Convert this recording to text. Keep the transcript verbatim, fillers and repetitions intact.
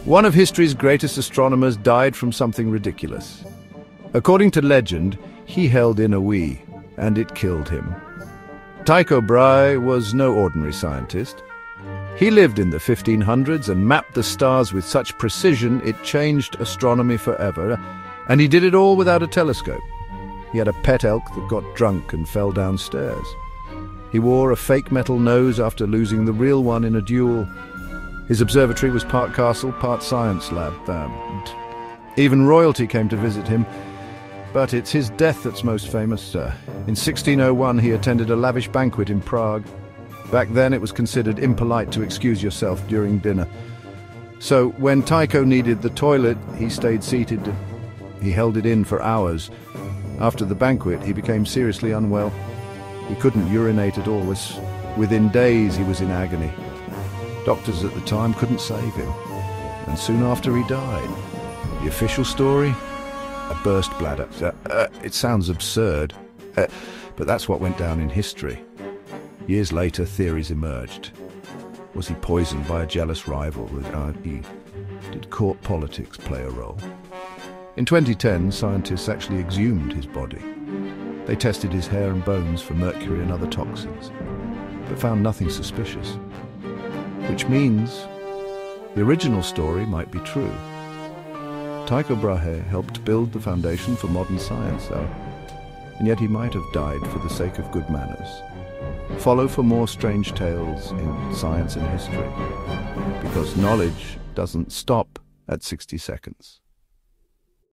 One of history's greatest astronomers died from something ridiculous. According to legend, he held in a wee, and it killed him. Tycho Brahe was no ordinary scientist. He lived in the fifteen hundreds and mapped the stars with such precision it changed astronomy forever, and he did it all without a telescope. He had a pet elk that got drunk and fell downstairs. He wore a fake metal nose after losing the real one in a duel. His observatory was part castle, part science lab. Um, even royalty came to visit him, but it's his death that's most famous. Uh, in sixteen oh one, he attended a lavish banquet in Prague. Back then, it was considered impolite to excuse yourself during dinner. So when Tycho needed the toilet, he stayed seated. He held it in for hours. After the banquet, he became seriously unwell. He couldn't urinate at all. Within days, he was in agony. Doctors at the time couldn't save him, and soon after he died. The official story? A burst bladder. Uh, uh, it sounds absurd, uh, but that's what went down in history. Years later, theories emerged. Was he poisoned by a jealous rival? Uh, he, did court politics play a role? In twenty ten, scientists actually exhumed his body. They tested his hair and bones for mercury and other toxins, but found nothing suspicious. Which means the original story might be true. Tycho Brahe helped build the foundation for modern science, though, and yet he might have died for the sake of good manners. Follow for more strange tales in science and history, because knowledge doesn't stop at sixty seconds.